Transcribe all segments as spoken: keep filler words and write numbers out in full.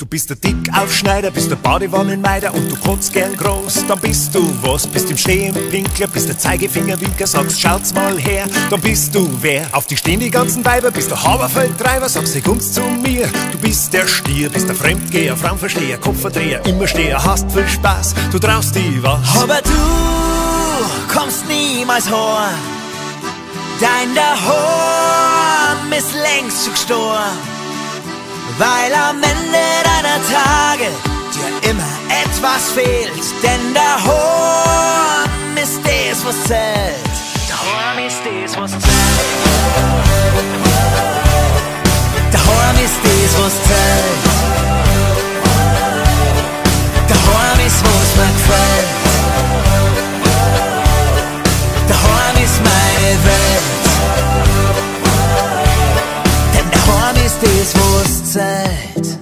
bist der Dickaufschneider, bist der Badewannenmeider und du kotzt gern groß. Dann bist du was, bist im Stehenpinkler, bist der Zeigefingerwinker, sagst schaut's mal her. Dann bist du wer, auf dich stehen die ganzen Weiber, bist der Haberfeldtreiber, sagst sie kommst zu mir. Du bist der Stier, bist der Fremdgeher, Frauenversteher, Kopfverdreher, Immersteher, hast viel Spaß, du traust dich was. Aber du kommst niemals heim, dein Daheim ist längst schon gestorben. Weil am Ende deiner Tage dir immer etwas fehlt. Denn daheim ist das, was zählt. Daheim ist das, was zählt. Daheim ist das, was zählt. Daheim ist, was mir gefällt. Daheim ist meine Welt. Denn daheim ist das, was zählt.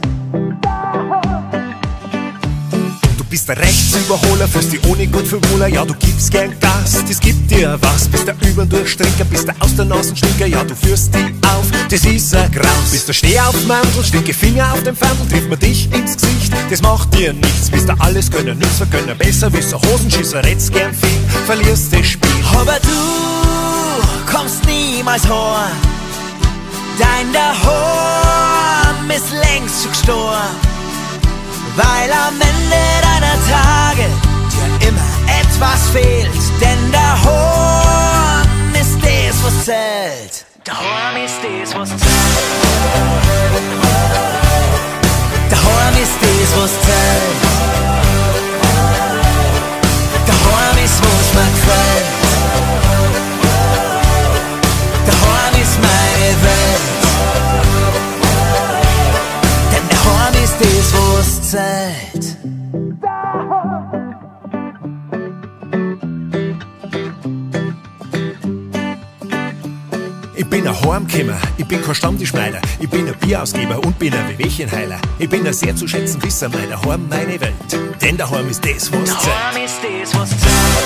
Du bist der Rechtsüberholer, fühlst dich ohne Gott für wohler, ja du gibst gern Gas, das gibt dir was. Bist der Überdurchstrecker, bist der aus der Nasenstrecker, ja du führst dich auf, das ist ein Graus. Bist der Stehaufmandel, stinke Finger auf dem Fernsel, trifft man dich ins Gesicht, das macht dir nichts. Bist der Alleskönner, Nützvergönner, Besserwisser, Hosenschisser, redst gern viel, verlierst das Spiel. Aber du kommst niemals heim, dein Daheim ist längst schon gestorben. Weil am Ende deiner Tage dir immer etwas fehlt. Denn daheim ist das, was zählt. Daheim ist das, was zählt. Daheim ist das, was zählt. Daheim ist, was mir gefällt. Daheim ist meine Welt. Denn daheim ist das, was zählt. Ich bin ein Heimkämmer, ich bin kein Stammtischmeider, ich bin ein Bierausgeber und bin ein Wehwehchenheiler. Ich bin ein sehr zu schätzen Wisser, mein Daheim, meine Welt. Denn daheim ist das, was zählt. Daheim ist das, was zählt.